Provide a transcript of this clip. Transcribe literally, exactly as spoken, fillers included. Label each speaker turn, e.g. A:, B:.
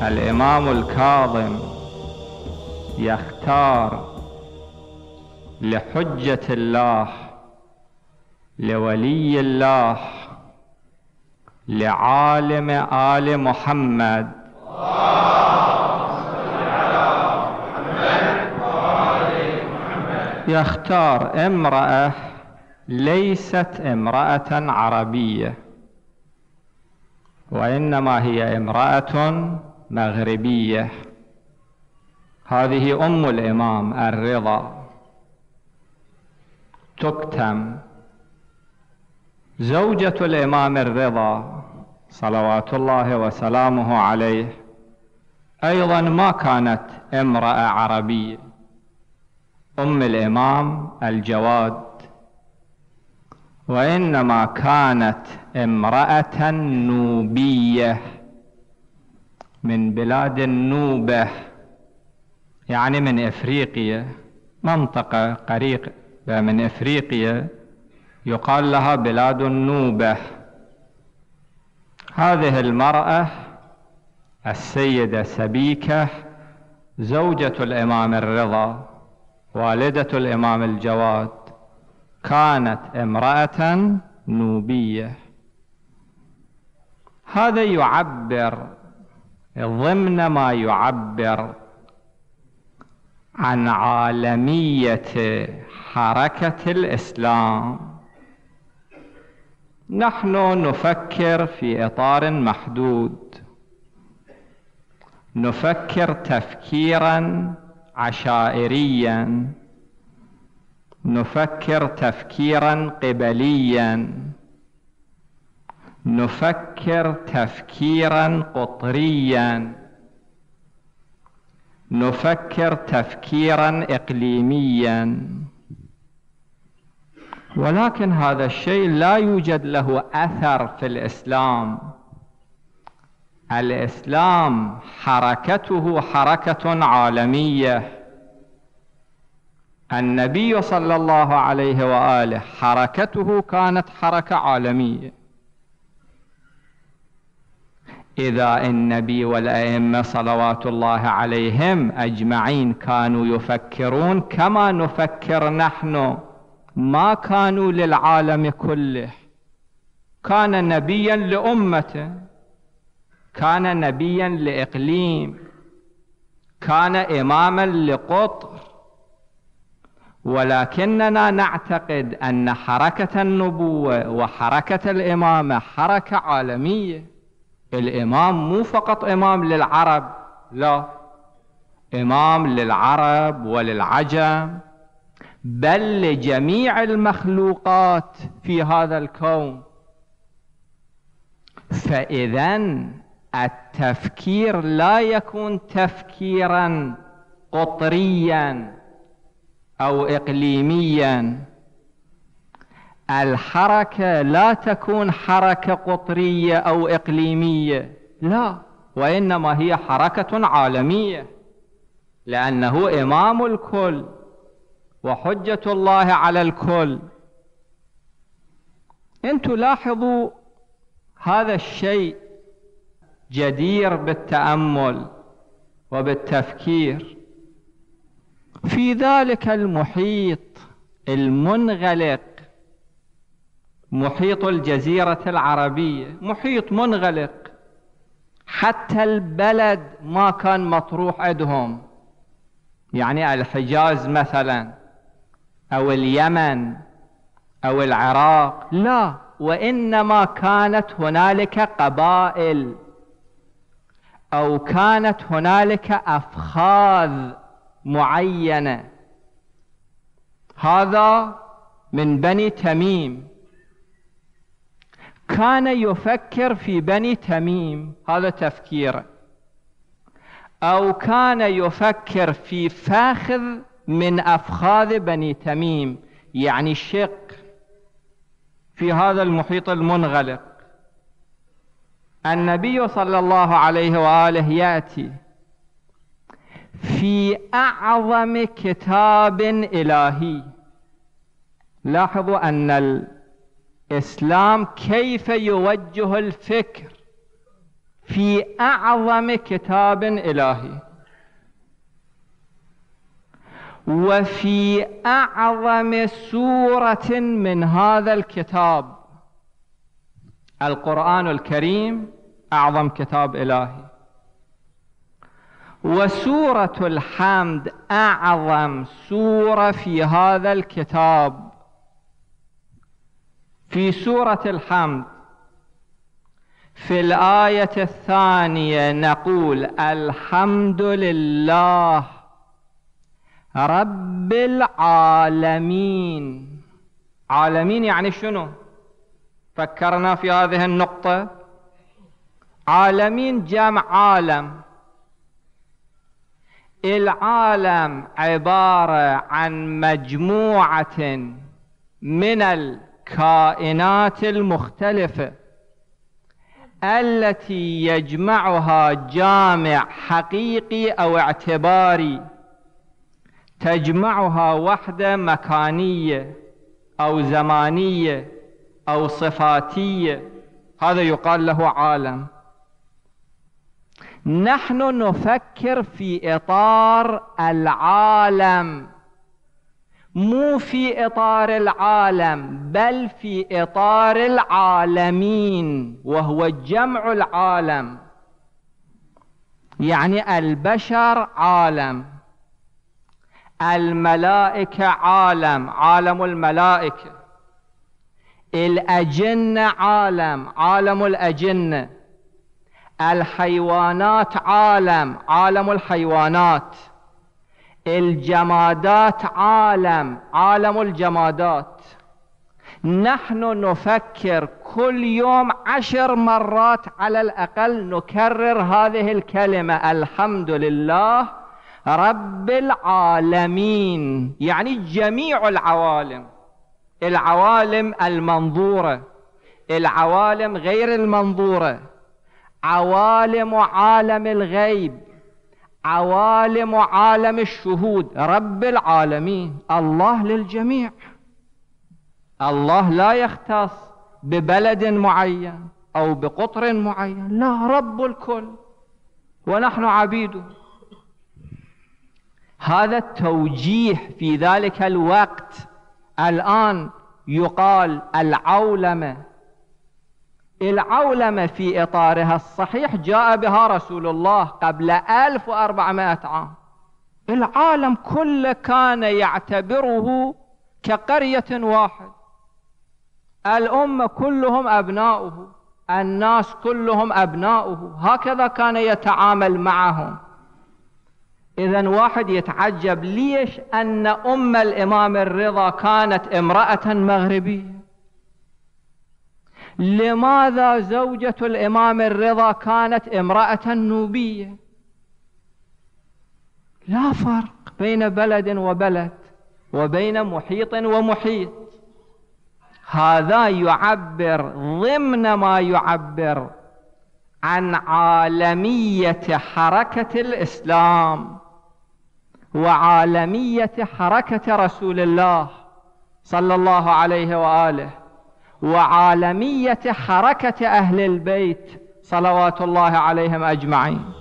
A: الإمام الكاظم يختار لحجة الله، لولي الله، لعالم آل محمد يختار امرأة ليست امرأة عربية، وإنما هي امرأة مغربية. هذه أم الإمام الرضا تكتم. زوجة الإمام الرضا صلوات الله وسلامه عليه أيضا ما كانت امرأة عربية، أم الإمام الجواد، وإنما كانت امرأة نوبية من بلاد النوبة، يعني من إفريقيا، منطقة قريبة من إفريقيا يقال لها بلاد النوبة. هذه المرأة السيدة سبيكة زوجة الإمام الرضا والدة الإمام الجواد كانت امرأة نوبية. هذا يعبر ضمن ما يعبر عن عالمية حركة الإسلام. نحن نفكر في إطار محدود، نفكر تفكيرا عشائريا، نفكر تفكيرا قبليا، نفكر تفكيرا قطريا، نفكر تفكيرا إقليميا، ولكن هذا الشيء لا يوجد له أثر في الإسلام. الإسلام حركته حركة عالمية. النبي صلى الله عليه وآله حركته كانت حركة عالمية. إذا النبي والأئمة صلوات الله عليهم أجمعين كانوا يفكرون كما نفكر نحن، ما كانوا للعالم كله. كان نبيا لأمته، كان نبيا لإقليم، كان إماما لقطر، ولكننا نعتقد أن حركة النبوة وحركة الإمامة حركة عالمية. الإمام مو فقط إمام للعرب، لا، إمام للعرب وللعجم، بل لجميع المخلوقات في هذا الكون. فإذن التفكير لا يكون تفكيرا قطريا أو إقليميا، الحركة لا تكون حركة قطرية أو إقليمية، لا، وإنما هي حركة عالمية، لأنه إمام الكل وحجة الله على الكل. أنتم لاحظوا هذا الشيء جدير بالتأمل وبالتفكير. في ذلك المحيط المنغلق، محيط الجزيرة العربية، محيط منغلق، حتى البلد ما كان مطروح عندهم، يعني الحجاز مثلا أو اليمن أو العراق، لا، وإنما كانت هنالك قبائل أو كانت هنالك أفخاذ معينة. هذا من بني تميم، كان يفكر في بني تميم، هذا تفكيره، أو كان يفكر في فاخذ من أفخاذ بني تميم، يعني شق في هذا المحيط المنغلق. النبي صلى الله عليه وآله يأتي في أعظم كتاب إلهي. لاحظوا أن الإسلام كيف يوجه الفكر في أعظم كتاب إلهي، وفي أعظم سورة من هذا الكتاب. القرآن الكريم أعظم كتاب إلهي، وسورة الحمد أعظم سورة في هذا الكتاب. في سورة الحمد في الآية الثانية نقول: الحمد لله رب العالمين. عالمين يعني شنو؟ فكرنا في هذه النقطة. عالمين جمع عالم. العالم عبارة عن مجموعة من الكائنات المختلفة التي يجمعها جامع حقيقي أو اعتباري، تجمعها وحدة مكانية أو زمانية أو صفاتية، هذا يقال له عالم. نحن نفكر في إطار العالم، مو في إطار العالم، بل في إطار العالمين، وهو جمع العالم. يعني البشر عالم، الملائكة عالم، عالم الملائكة، الأجنة عالم، عالم الأجنة، الحيوانات عالم، عالم الحيوانات، الجمادات عالم، عالم الجمادات. نحن نفكر كل يوم عشر مرات على الأقل نكرر هذه الكلمة: الحمد لله رب العالمين، يعني جميع العوالم، العوالم المنظورة، العوالم غير المنظورة، عوالم عالم الغيب، عوالم عالم الشهود. رب العالمين، الله للجميع. الله لا يختص ببلد معين أو بقطر معين، لا، رب الكل ونحن عبيده. هذا التوجيه في ذلك الوقت. الآن يقال العولمة. العولمة في إطارها الصحيح جاء بها رسول الله قبل ألف وأربعمائة عام. العالم كله كان يعتبره كقرية واحد، الأمة كلهم أبناؤه، الناس كلهم أبناؤه، هكذا كان يتعامل معهم. إذن واحد يتعجب ليش أن أم الإمام الرضا كانت امرأة مغربية؟ لماذا زوجة الإمام الرضا كانت امرأة نوبية؟ لا فرق بين بلد وبلد وبين محيط ومحيط. هذا يعبر ضمن ما يعبر عن عالمية حركة الإسلام وعالمية حركة رسول الله صلى الله عليه وآله، وعالمية حركة أهل البيت صلوات الله عليهم أجمعين.